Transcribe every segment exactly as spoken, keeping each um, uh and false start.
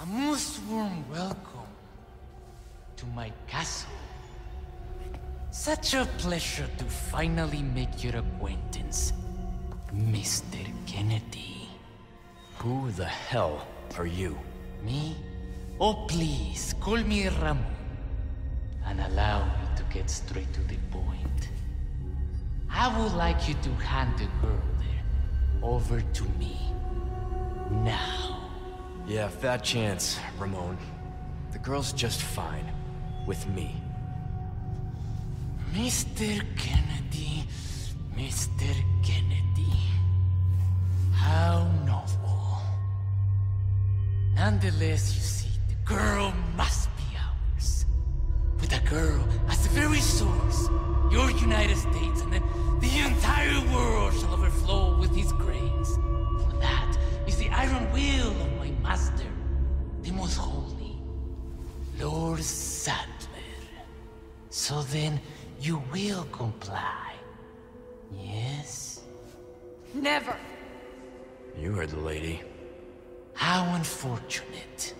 A most warm welcome to my castle. Such a pleasure to finally make your acquaintance, Mister Kennedy. Who the hell are you? Me? Oh, please, call me Ramon. And allow me to get straight to the point. I would like you to hand the girl there over to me. Now. Yeah, fat chance, Ramon. The girl's just fine. With me. Mister Kennedy, Mister Kennedy. How novel. Nonetheless, you see, the girl must be ours. With a girl as the very source, your United States and then the entire world shall overflow with his grace. For that is the iron will of my master, the most holy, Lord Sadler. So then, you will comply, yes? Never! You heard the lady. How unfortunate.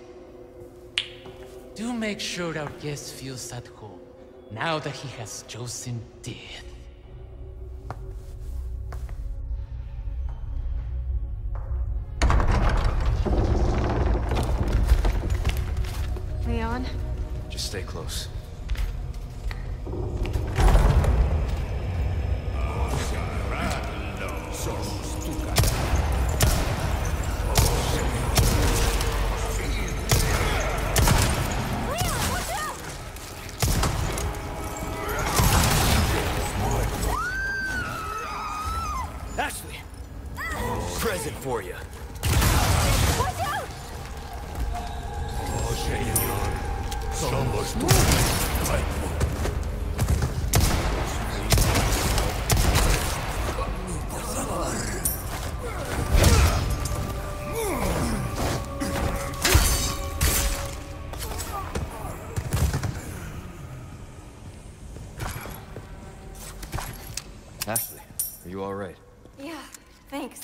Do make sure our guest feels at home, now that he has chosen death. Leon? Just stay close. Ashley! Present for you. Watch out! Oh, señor. Somos tu... Por favor. Ashley, are you all right? Yeah, thanks.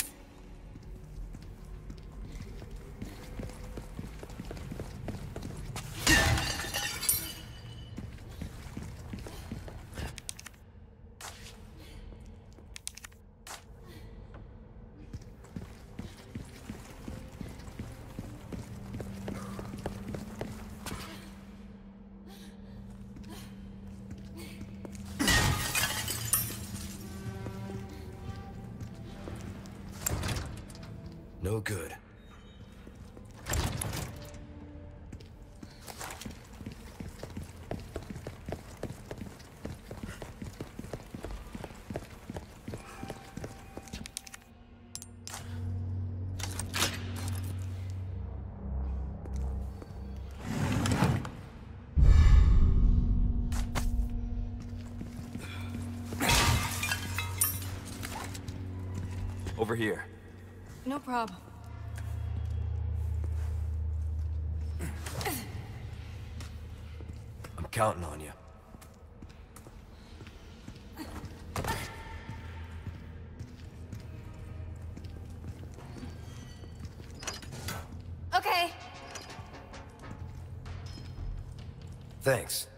No good. Over here. No problem. I'm counting on you. Okay. Thanks.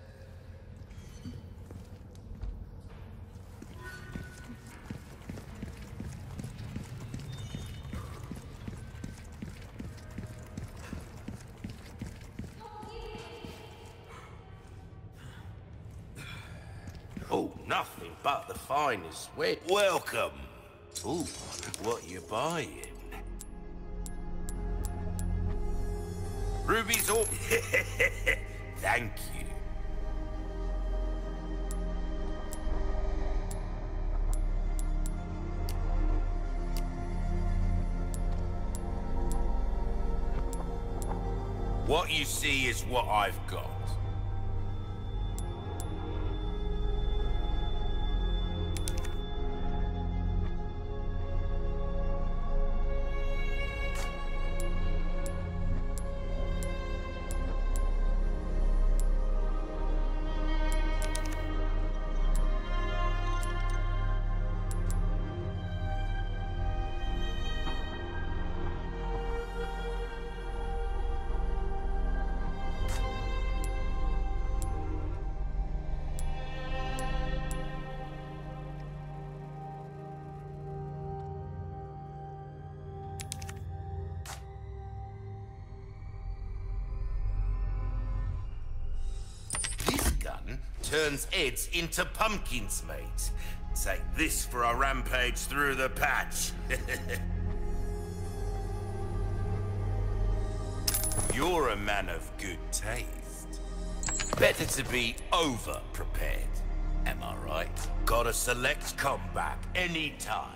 Oh, nothing but the finest. Well, welcome. Ooh, what you buying? Rubies all... Thank you. What you see is what I've got. turns heads into pumpkins, mate. Take this for a rampage through the patch. You're a man of good taste. Better to be over-prepared. Am I right? Gotta select comeback anytime.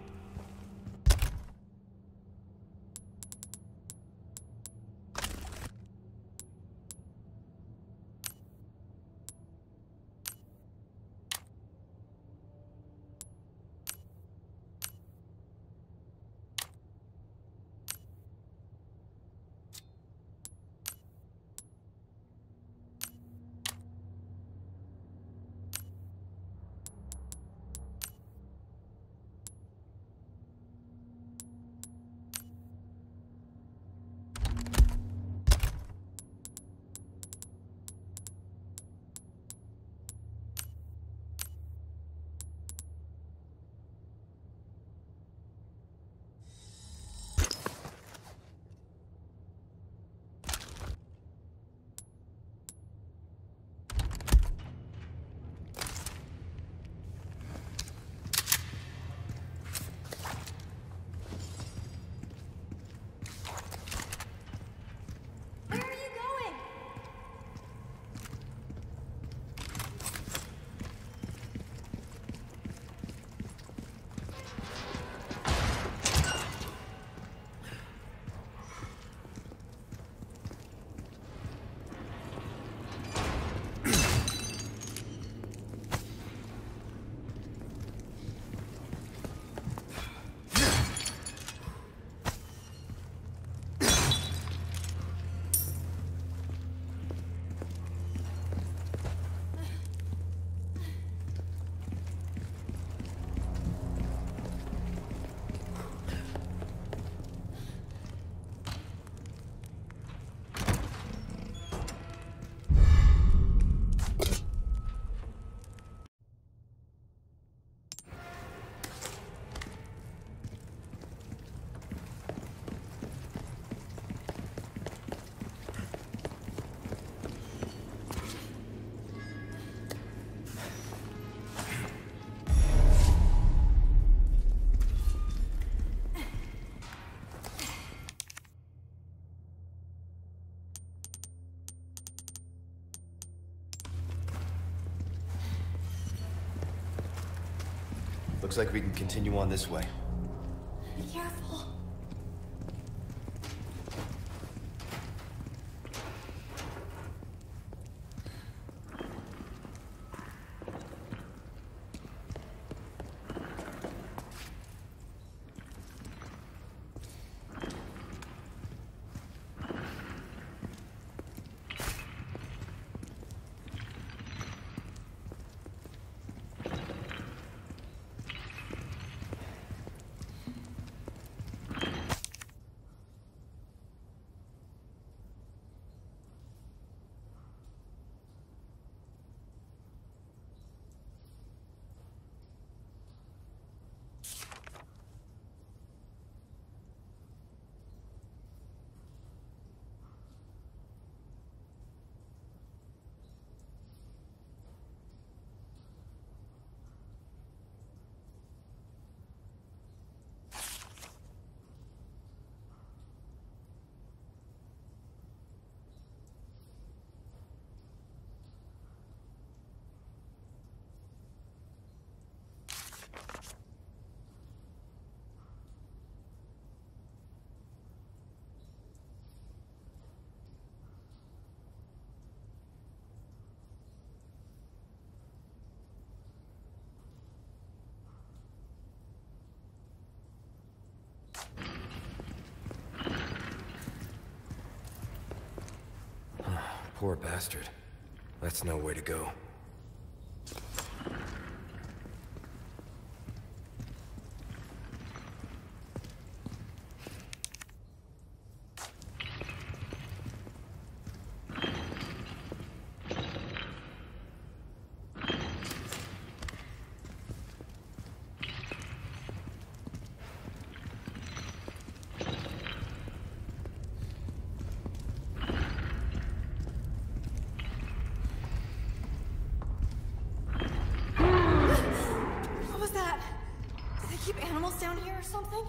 Looks like we can continue on this way. Be careful. Poor bastard. That's no way to go. something?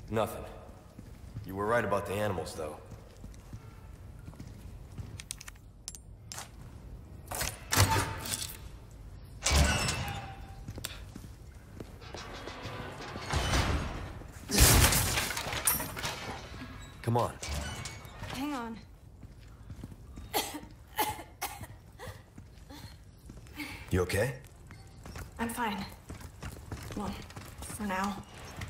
Nothing. You were right about the animals, though. Come on. Hang on. You okay? I'm fine. Well, for now.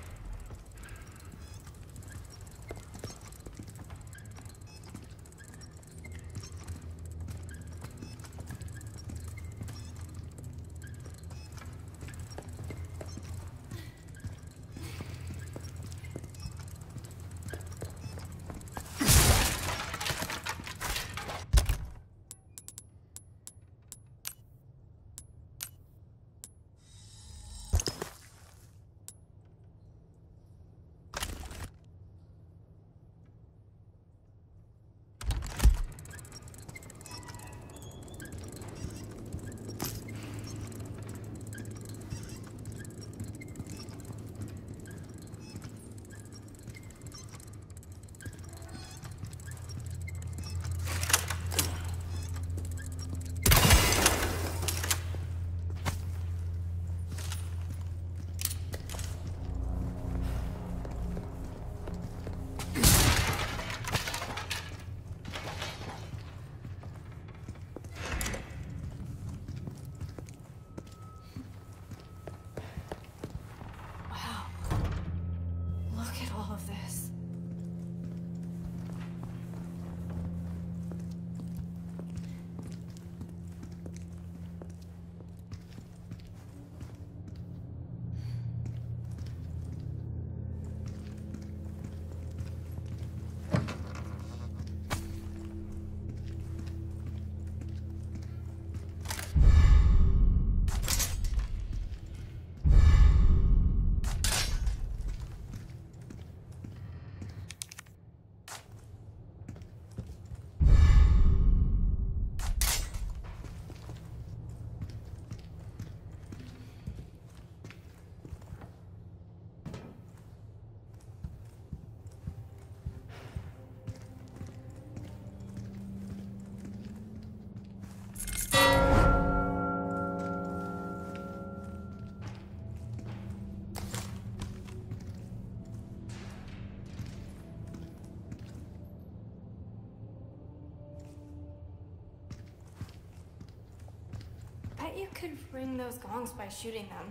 Bet you could ring those gongs by shooting them.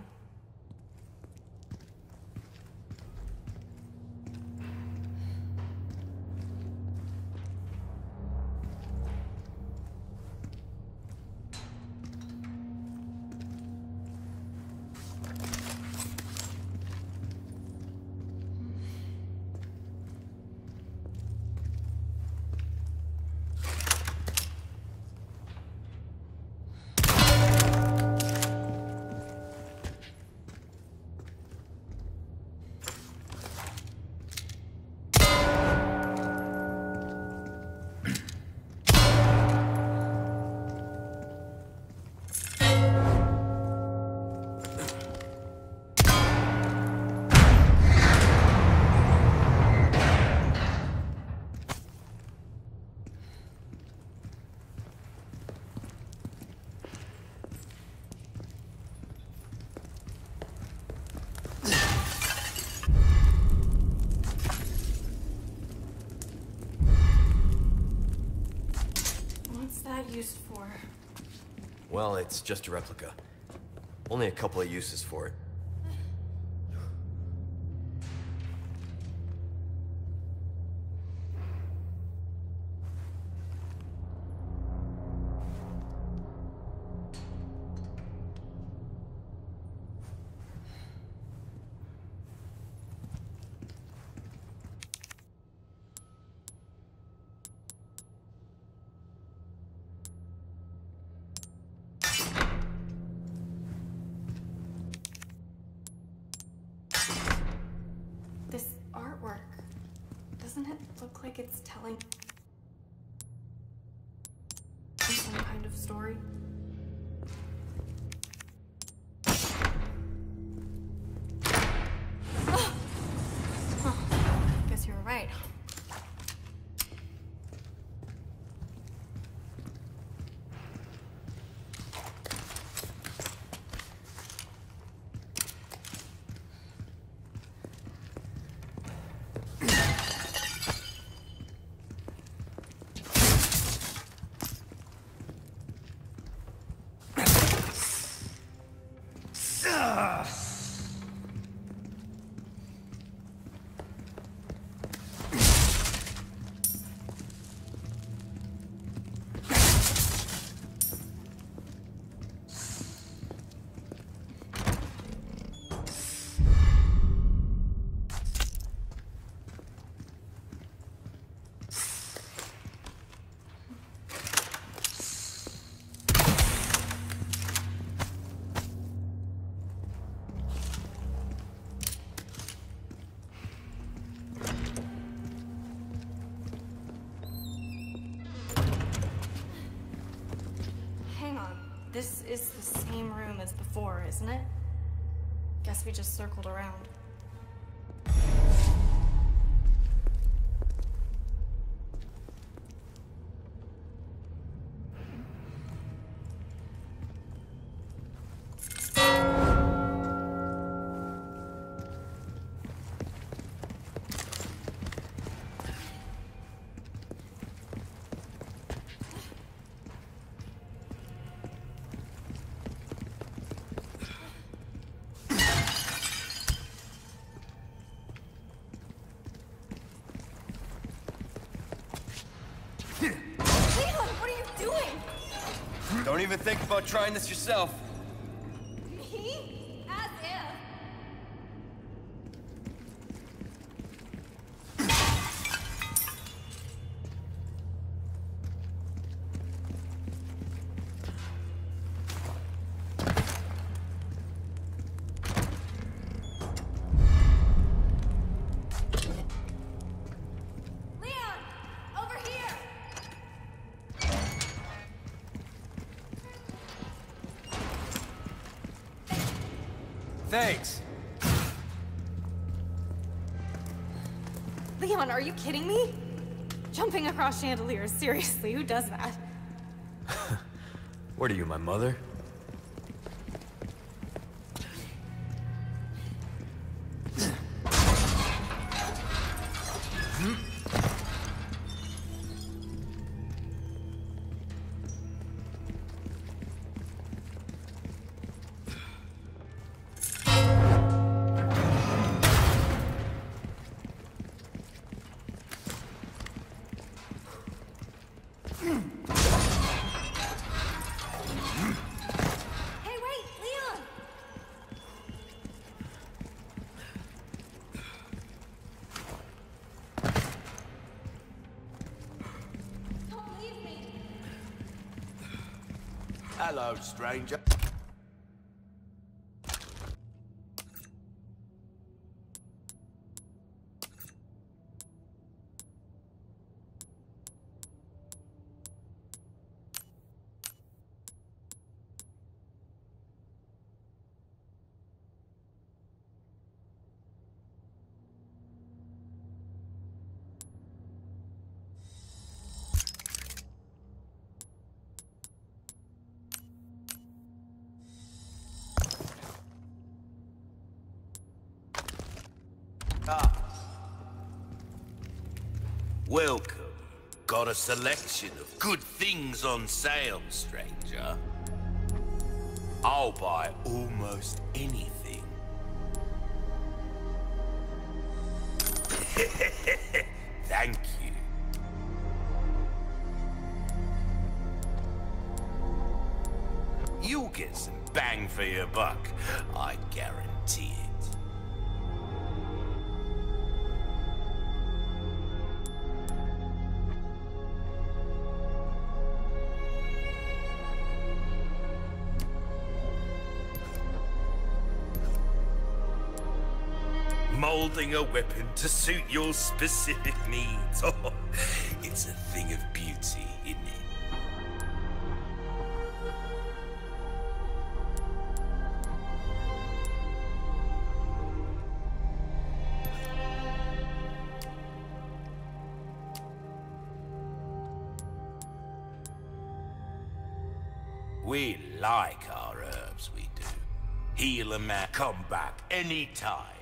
Used for? Well, it's just a replica. Only a couple of uses for it. Doesn't it look like it's telling some kind of story? This is the same room as before, isn't it? Guess we just circled around. Don't even think about trying this yourself. Me? As if. Leon! Over here! Thanks. Leon, are you kidding me? Jumping across chandeliers, seriously, who does that? What are you, my mother? Hello, stranger. Ah. Welcome. Got a selection of good things on sale, stranger. I'll buy almost anything. Thank you. You'll get some bang for your buck, I guarantee it. Molding a weapon to suit your specific needs. Oh, it's a thing of beauty, isn't it? We like our herbs, we do. Heal a man, come back anytime.